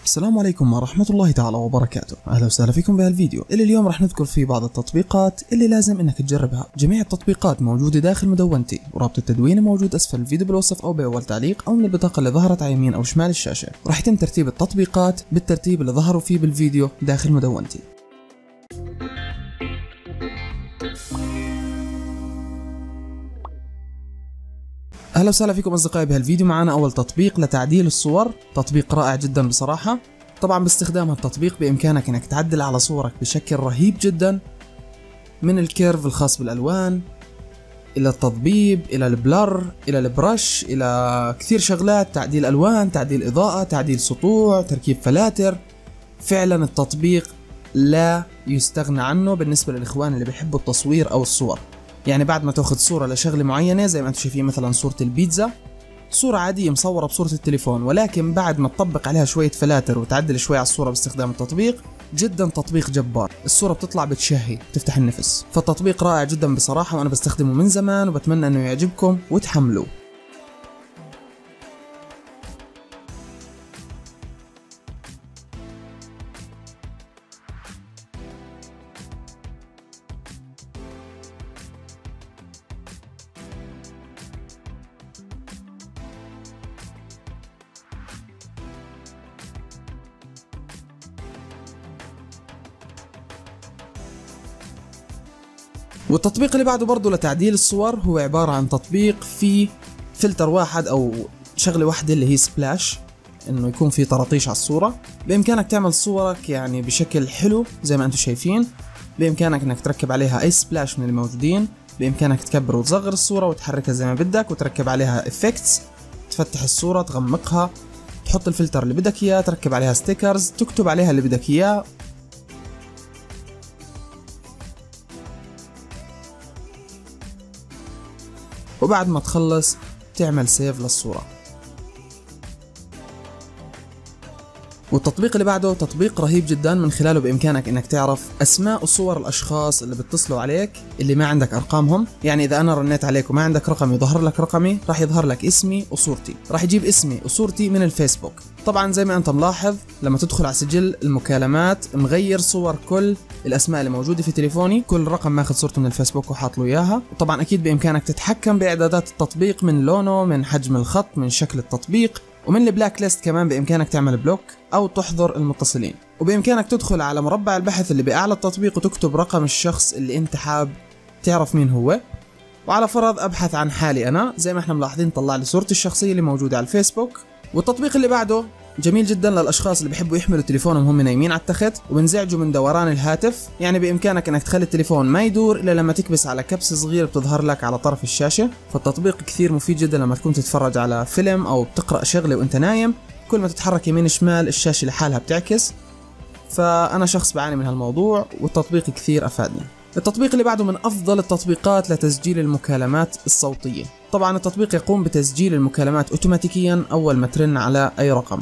السلام عليكم ورحمة الله تعالى وبركاته. أهلا وسهلا فيكم بهالفيديو اللي اليوم راح نذكر فيه بعض التطبيقات اللي لازم انك تجربها. جميع التطبيقات موجودة داخل مدونتي، ورابط التدوين موجود اسفل الفيديو بالوصف او باول تعليق او من البطاقة اللي ظهرت على يمين او شمال الشاشة. راح يتم ترتيب التطبيقات بالترتيب اللي ظهروا فيه بالفيديو داخل مدونتي. اهلا وسهلا فيكم اصدقائي بهالفيديو. معنا اول تطبيق لتعديل الصور، تطبيق رائع جدا بصراحة. طبعا باستخدام هالتطبيق بامكانك انك تعدل على صورك بشكل رهيب جدا، من الكيرف الخاص بالالوان الى التضبيب الى البلر الى البرش الى كثير شغلات، تعديل الوان، تعديل اضاءة، تعديل سطوع، تركيب فلاتر. فعلا التطبيق لا يستغنى عنه بالنسبة للاخوان اللي بيحبوا التصوير او الصور. يعني بعد ما تاخذ صورة لشغلة معينة زي ما انتم شايفين مثلا صورة البيتزا، صورة عادية مصورة بصورة التليفون، ولكن بعد ما تطبق عليها شوية فلاتر وتعدل شوي على الصورة باستخدام التطبيق، جدا تطبيق جبار. الصورة بتطلع بتشهي تفتح النفس. فالتطبيق رائع جدا بصراحة، وانا بستخدمه من زمان وبتمنى انه يعجبكم وتحملوه. والتطبيق اللي بعده برضه لتعديل الصور هو عبارة عن تطبيق فيه فلتر واحد او شغلة واحدة اللي هي سبلاش، انه يكون في طراطيش على الصورة. بامكانك تعمل صورك يعني بشكل حلو زي ما انتم شايفين. بامكانك انك تركب عليها اي سبلاش من الموجودين، بامكانك تكبر وتصغر الصورة وتحركها زي ما بدك، وتركب عليها افكتس، تفتح الصورة تغمقها، تحط الفلتر اللي بدك اياه، تركب عليها ستيكرز، تكتب عليها اللي بدك اياه. وبعد ما تخلص تعمل سيف للصورة. والتطبيق اللي بعده تطبيق رهيب جدا، من خلاله بإمكانك انك تعرف اسماء وصور الاشخاص اللي بيتصلوا عليك اللي ما عندك ارقامهم. يعني اذا انا رنيت عليك وما عندك رقمي يظهر لك رقمي، راح يظهر لك اسمي وصورتي، راح يجيب اسمي وصورتي من الفيسبوك. طبعا زي ما انت ملاحظ لما تدخل على سجل المكالمات مغير صور كل الاسماء اللي موجوده في تليفوني، كل رقم ماخذ صورته من الفيسبوك وحاط له اياها. وطبعا اكيد بامكانك تتحكم باعدادات التطبيق، من لونه، من حجم الخط، من شكل التطبيق، ومن البلاك ليست كمان بامكانك تعمل بلوك او تحظر المتصلين. وبامكانك تدخل على مربع البحث اللي باعلى التطبيق وتكتب رقم الشخص اللي انت حاب تعرف مين هو. وعلى فرض ابحث عن حالي انا، زي ما احنا ملاحظين طلع لي صورتي الشخصيه اللي موجوده على الفيسبوك. والتطبيق اللي بعده جميل جدا للاشخاص اللي بيحبوا يحملوا تليفونهم هم نايمين على التخت وبنزعجوا من دوران الهاتف. يعني بامكانك انك تخلي التليفون ما يدور الا لما تكبس على كبسه صغيره بتظهر لك على طرف الشاشه. فالتطبيق كثير مفيد جدا لما تكون تتفرج على فيلم او بتقرا شغله وانت نايم، كل ما تتحرك يمين شمال الشاشه لحالها بتعكس. فانا شخص بعاني من هالموضوع والتطبيق كثير افادني. التطبيق اللي بعده من افضل التطبيقات لتسجيل المكالمات الصوتيه. طبعا التطبيق يقوم بتسجيل المكالمات اوتوماتيكيا اول ما ترن على اي رقم.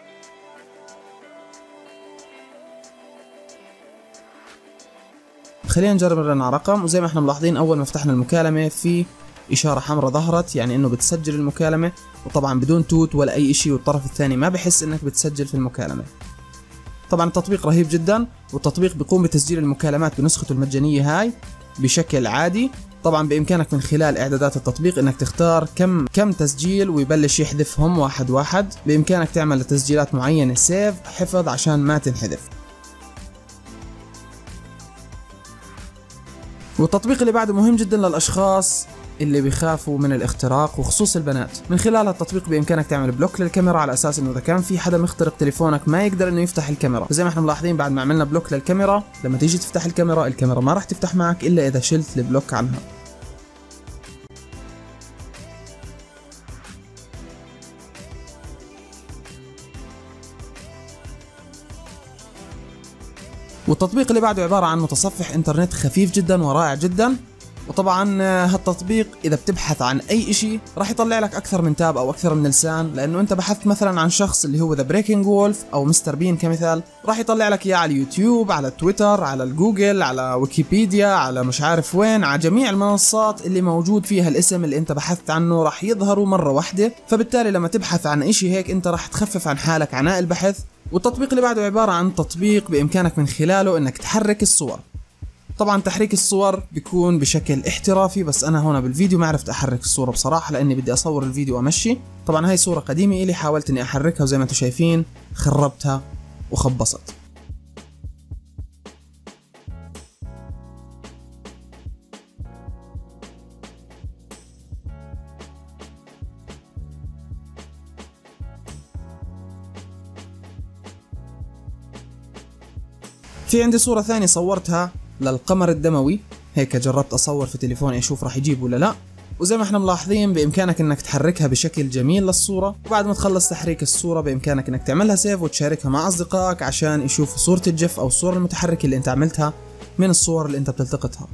خلينا نجرب نرن على رقم، وزي ما احنا ملاحظين اول ما فتحنا المكالمه في اشاره حمراء ظهرت، يعني انه بتسجل المكالمه، وطبعا بدون توت ولا اي شيء، والطرف الثاني ما بحس انك بتسجل في المكالمه. طبعا التطبيق رهيب جدا، والتطبيق بيقوم بتسجيل المكالمات بنسخته المجانيه هاي بشكل عادي. طبعا بامكانك من خلال اعدادات التطبيق انك تختار كم تسجيل ويبلش يحذفهم واحد واحد. بامكانك تعمل لتسجيلات معينه سيف حفظ عشان ما تنحذف. والتطبيق اللي بعده مهم جدا للاشخاص اللي بيخافوا من الاختراق وخصوص البنات. من خلال التطبيق بامكانك تعمل بلوك للكاميرا، على اساس انه اذا كان في حدا مخترق تليفونك ما يقدر انه يفتح الكاميرا. فزي ما احنا ملاحظين بعد ما عملنا بلوك للكاميرا، لما تيجي تفتح الكاميرا ما راح تفتح معك الا اذا شلت البلوك عنها. والتطبيق اللي بعده عبارة عن متصفح انترنت خفيف جدا ورائع جدا. وطبعا هالتطبيق اذا بتبحث عن اي اشي راح يطلع لك اكثر من تاب او اكثر من لسان، لانه انت بحثت مثلا عن شخص اللي هو ذا بريكنج وولف او مستر بين كمثال، راح يطلع لك اياه على اليوتيوب، على تويتر، على الجوجل، على ويكيبيديا، على مش عارف وين، على جميع المنصات اللي موجود فيها الاسم اللي انت بحثت عنه راح يظهروا مرة واحدة. فبالتالي لما تبحث عن اشي هيك انت راح تخفف عن حالك عناء البحث. والتطبيق اللي بعده عبارة عن تطبيق بامكانك من خلاله انك تحرك الصور. طبعا تحريك الصور بيكون بشكل احترافي، بس انا هنا بالفيديو ما عرفت احرك الصورة بصراحة لاني بدي اصور الفيديو وامشي. طبعا هاي صورة قديمة الي، حاولت اني احركها وزي ما انتم شايفين خربتها وخبصت. في عندي صورة ثانية صورتها للقمر الدموي، هيك جربت اصور في تليفوني اشوف راح يجيب ولا لا. وزي ما احنا ملاحظين بامكانك انك تحركها بشكل جميل للصورة، وبعد ما تخلص تحريك الصورة بامكانك انك تعملها سيف وتشاركها مع اصدقائك عشان يشوفوا صورة الجف او الصورة المتحركة اللي انت عملتها من الصور اللي انت بتلتقطها.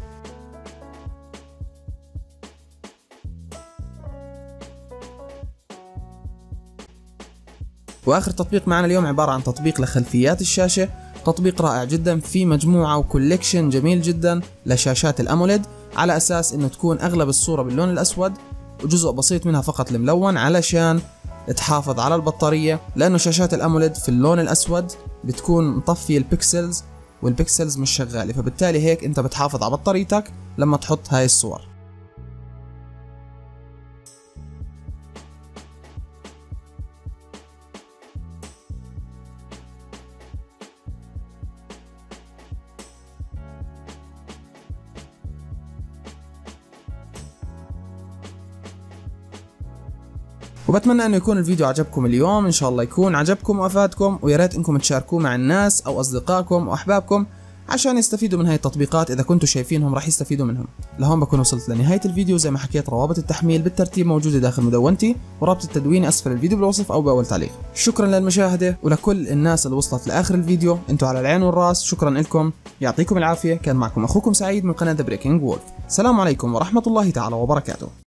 واخر تطبيق معنا اليوم عبارة عن تطبيق لخلفيات الشاشة. تطبيق رائع جدا، في مجموعة وكوليكشن جميل جدا لشاشات الاموليد، على اساس انه تكون اغلب الصورة باللون الاسود وجزء بسيط منها فقط الملون، علشان تحافظ على البطارية، لانه شاشات الاموليد في اللون الاسود بتكون مطفية البكسلز والبكسلز مش شغالة، فبالتالي هيك انت بتحافظ على بطاريتك لما تحط هاي الصور. وبتمنى انه يكون الفيديو عجبكم اليوم، ان شاء الله يكون عجبكم وافادكم، ويا ريت انكم تشاركوه مع الناس او اصدقائكم واحبابكم عشان يستفيدوا من هاي التطبيقات. اذا كنتوا شايفينهم راح يستفيدوا منهم. لهون بكون وصلت لنهاية الفيديو. زي ما حكيت روابط التحميل بالترتيب موجودة داخل مدونتي، ورابط التدوين اسفل الفيديو بالوصف او باول تعليق. شكرا للمشاهدة، ولكل الناس اللي وصلت لاخر الفيديو انتوا على العين والراس، شكرا لكم، يعطيكم العافية. كان معكم اخوكم سعيد من قناة ذا بريكنج وولف. السلام عليكم ورحمة الله تعالى وبركاته.